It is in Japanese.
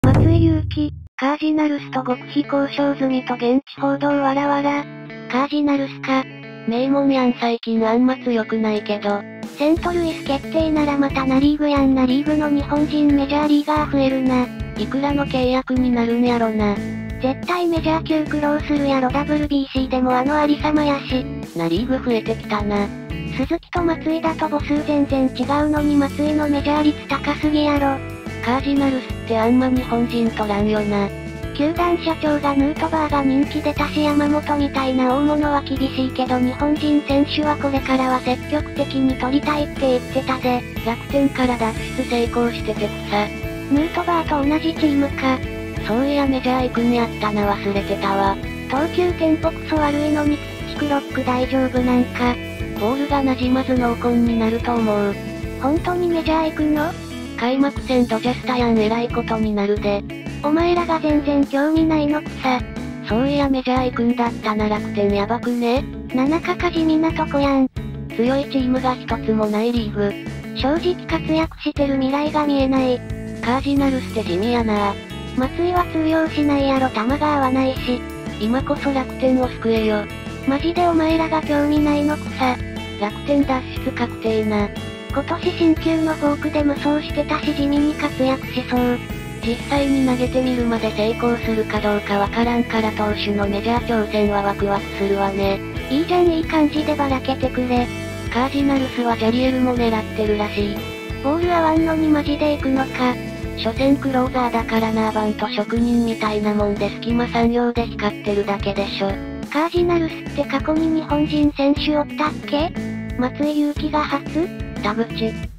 松井裕樹、カージナルスと極秘交渉済みと現地報道わらわら。カージナルスか。 名門やん最近あんま強くないけど。 セントルイス決定ならまたナリーグやんな。リーグの日本人メジャーリーガー増えるな。 いくらの契約になるんやろな。 絶対メジャー級苦労するやろ。 WBC でもありさまやし。 ナリーグ増えてきたな。 鈴木と松井だと母数全然違うのに松井のメジャー率高すぎやろ。 カージナルスってあんま日本人取らんよな。 球団社長がヌートバーが人気出たし山本みたいな大物は厳しいけど日本人選手はこれからは積極的に取りたいって言ってたぜ。 楽天から脱出成功してて草。 ヌートバーと同じチームか。 そういやメジャー行くんやったな忘れてたわ。 投球テンポクソ悪いのにピッチクロック大丈夫なんか。 ボールが馴染まず濃紺になると思う。 本当にメジャー行くの？ 開幕戦ドジャスタやんえらいことになるで。 お前らが全然興味ないのくさ。 そういやメジャー行くんだったな楽天やばくね？ 七かか地味なとこやん。 強いチームが一つもないリーグ。 正直活躍してる未来が見えない。 カージナルスって地味やな。 松井は通用しないやろ。球が合わないし。 今こそ楽天を救えよ。 マジでお前らが興味ないのくさ。 楽天脱出確定な。 今年新旧のフォークで無双してたし地味に活躍しそう。 実際に投げてみるまで成功するかどうかわからんから投手のメジャー挑戦はワクワクするわね。 いいじゃんいい感じでばらけてくれ。 カージナルスはジャリエルも狙ってるらしい。 ボール合わんのにマジで行くのか。 所詮クローザーだからな。バント職人みたいなもんで隙間産業で光ってるだけでしょ。 カージナルスって過去に日本人選手おったっけ？松井裕樹が初？ 田淵。